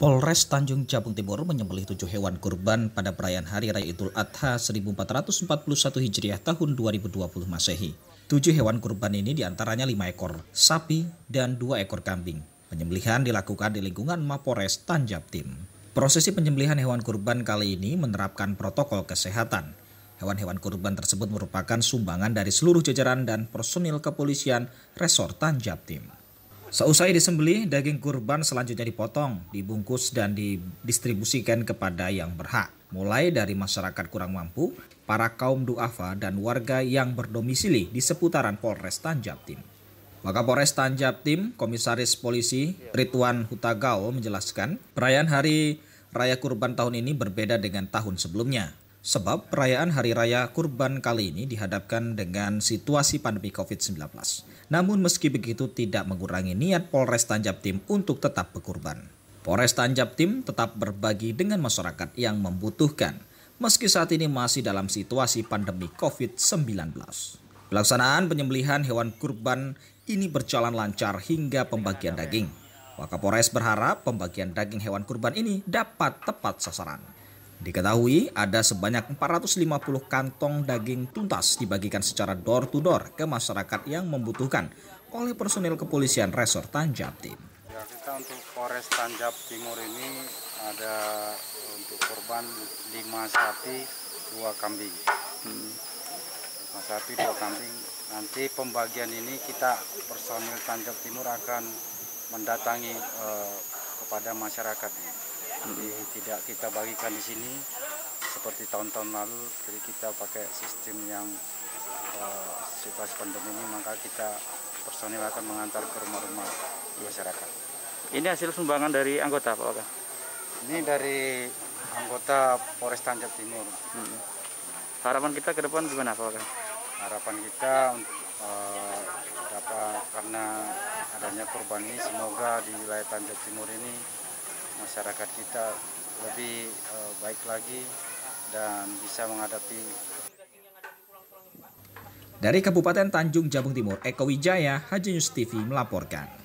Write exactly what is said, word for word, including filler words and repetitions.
Polres Tanjung Jabung Timur menyembelih tujuh hewan kurban pada perayaan Hari Raya Idul Adha seribu empat ratus empat puluh satu Hijriah tahun dua ribu dua puluh Masehi. Tujuh hewan kurban ini diantaranya lima ekor sapi dan dua ekor kambing. Penyembelihan dilakukan di lingkungan Mapores Tanjabtim. Prosesi penyembelihan hewan kurban kali ini menerapkan protokol kesehatan. Hewan-hewan kurban tersebut merupakan sumbangan dari seluruh jajaran dan personil kepolisian Resor Tanjabtim. Seusai disembelih, daging kurban selanjutnya dipotong, dibungkus dan didistribusikan kepada yang berhak, mulai dari masyarakat kurang mampu, para kaum duafa, dan warga yang berdomisili di seputaran Polres Tanjabtim. Wakapolres Tanjabtim, Komisaris Polisi Ridwan Hutagao menjelaskan, perayaan Hari Raya Kurban tahun ini berbeda dengan tahun sebelumnya. Sebab perayaan Hari Raya Kurban kali ini dihadapkan dengan situasi pandemi covid sembilan belas. Namun meski begitu tidak mengurangi niat Polres Tanjabtim untuk tetap berkurban. Polres Tanjabtim tetap berbagi dengan masyarakat yang membutuhkan, meski saat ini masih dalam situasi pandemi covid sembilan belas. Pelaksanaan penyembelihan hewan kurban ini berjalan lancar hingga pembagian daging. Wakapolres berharap pembagian daging hewan kurban ini dapat tepat sasaran. Diketahui ada sebanyak empat ratus lima puluh kantong daging tuntas dibagikan secara door to door ke masyarakat yang membutuhkan oleh personil kepolisian Resor Tanjabtim. Ya, kita untuk Polres Tanjab Timur ini ada untuk korban lima sapi, dua kambing. Hmm. lima sapi, dua kambing. Nanti pembagian ini kita personil Tanjab Timur akan mendatangi eh, kepada masyarakat. Jadi tidak kita bagikan di sini seperti tahun-tahun lalu, jadi kita pakai sistem yang uh, situasi pandemi ini, maka kita personil akan mengantar ke rumah-rumah masyarakat. Ini hasil sumbangan dari anggota Pak Waka? Ini dari anggota Polres Tanjab Timur. Hmm. Harapan kita ke depan gimana Pak Waka? Harapan kita uh, dapat, karena adanya kurban ini, semoga di wilayah Tanjab Timur ini masyarakat kita lebih uh, baik lagi dan bisa menghadapi. Dari Kabupaten Tanjung Jabung Timur, Eko Wijaya, Haji News T V melaporkan.